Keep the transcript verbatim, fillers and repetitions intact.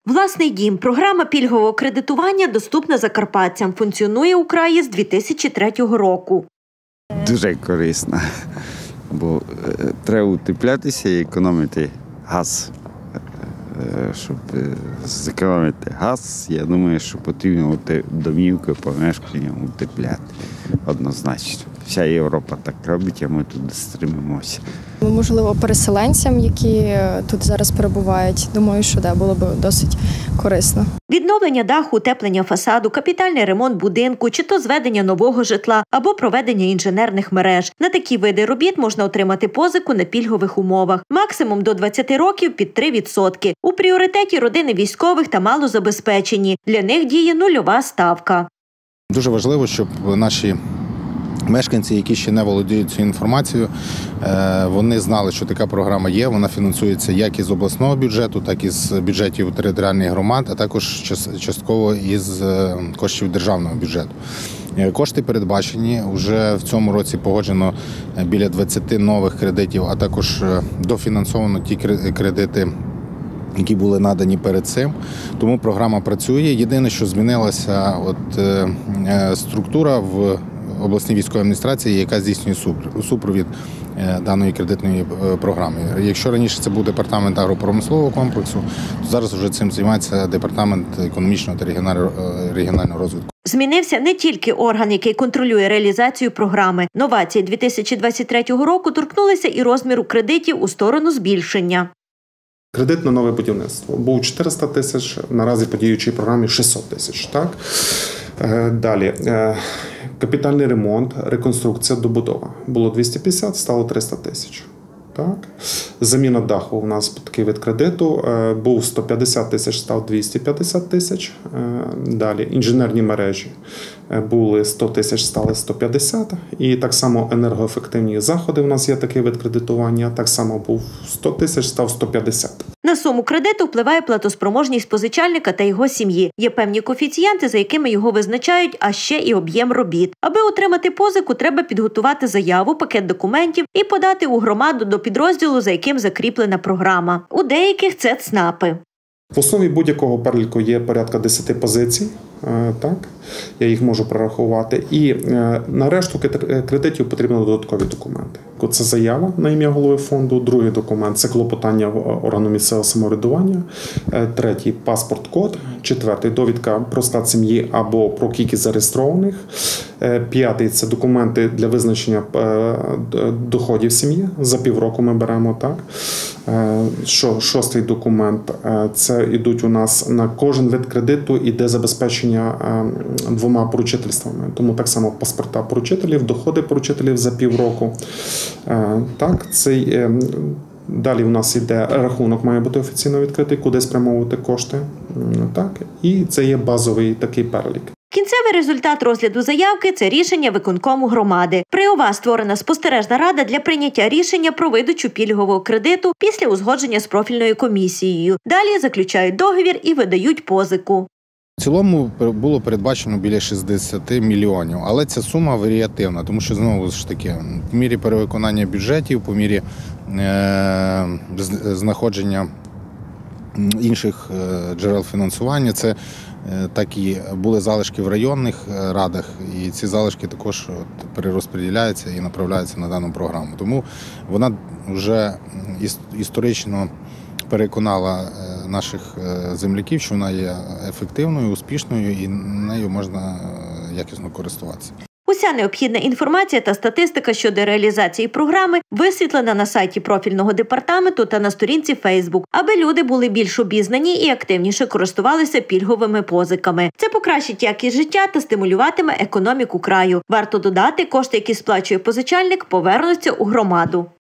Власний дім. Програма пільгового кредитування доступна закарпатцям. Функціонує у краї з дві тисячі третього року. Дуже корисно, бо треба утеплятися і економити газ. Щоб зекономити газ, я думаю, що потрібно домівки, помешкання утепляти однозначно. Вся Європа так робить, а ми туди стримимося. Можливо, переселенцям, які тут зараз перебувають, думаю, що да, було б досить корисно. Відновлення даху, утеплення фасаду, капітальний ремонт будинку, чи то зведення нового житла або проведення інженерних мереж. На такі види робіт можна отримати позику на пільгових умовах. Максимум до двадцяти років під три відсотки. У пріоритеті родини військових та малозабезпечені. Для них діє нульова ставка. Дуже важливо, щоб наші мешканці, які ще не володіють цією інформацією, вони знали, що така програма є. Вона фінансується як із обласного бюджету, так і з бюджетів територіальних громад, а також частково із коштів державного бюджету. Кошти передбачені. Вже в цьому році погоджено біля двадцяти нових кредитів, а також дофінансовано ті кредити, які були надані перед цим. Тому програма працює. Єдине, що змінилася от, е, структура в обласній військовій адміністрації, яка здійснює супровід даної кредитної програми. Якщо раніше це був департамент агропромислового комплексу, то зараз вже цим займається департамент економічного та регіонального розвитку. Змінився не тільки орган, який контролює реалізацію програми. Новації дві тисячі двадцять третього року торкнулися і розміру кредитів у сторону збільшення. Кредит на нове будівництво був чотириста тисяч, наразі по діючій програмі шістсот тисяч. Так? Далі. Капітальний ремонт, реконструкція, добудова. Було двісті п'ятдесят, стало триста тисяч. Так. Заміна даху у нас такий вид кредиту. Був сто п'ятдесят тисяч, став двісті п'ятдесят тисяч. Далі інженерні мережі були сто тисяч, стали сто п'ятдесят. І так само енергоефективні заходи у нас є такий вид кредитування. Так само був сто тисяч, став сто п'ятдесят. На суму кредиту впливає платоспроможність позичальника та його сім'ї. Є певні коефіцієнти, за якими його визначають, а ще і об'єм робіт. Аби отримати позику, треба підготувати заяву, пакет документів і подати у громаду до підрозділу, за яким закріплена програма. У деяких це ЦНАПи. В основі будь-якого переліку є порядка десяти позицій, так, я їх можу прорахувати. І на решту кредитів потрібні додаткові документи. Це заява на ім'я голови фонду, другий документ – це клопотання органу місцевого самоврядування, третій – паспорт-код, четвертий – довідка про стат сім'ї або про кількість зареєстрованих, п'ятий – це документи для визначення доходів сім'ї, за півроку ми беремо, так. Шостий документ – це йдуть у нас на кожен вид кредиту, іде забезпечення двома поручительствами. Тому так само паспорта поручителів, доходи поручителів за півроку. Так, цей, далі у нас йде рахунок, має бути офіційно відкритий, куди спрямовувати кошти. Так, і це є базовий такий перелік. Кінцевий результат розгляду заявки – це рішення виконкому громади. При ОВА створена спостережна рада для прийняття рішення про видачу пільгового кредиту після узгодження з профільною комісією. Далі заключають договір і видають позику. В цілому було передбачено біля шістдесят мільйонів, але ця сума варіативна, тому що, знову ж таки, по мірі перевиконання бюджетів, по мірі е- знаходження інших джерел фінансування, це так і були залишки в районних радах, і ці залишки також перерозподіляються і направляються на дану програму. Тому вона вже історично переконала наших земляків, що вона є ефективною, успішною і нею можна якісно користуватися. Уся необхідна інформація та статистика щодо реалізації програми висвітлена на сайті профільного департаменту та на сторінці Фейсбук, аби люди були більш обізнані і активніше користувалися пільговими позиками. Це покращить якість життя та стимулюватиме економіку краю. Варто додати, кошти, які сплачує позичальник, повернуться у громаду.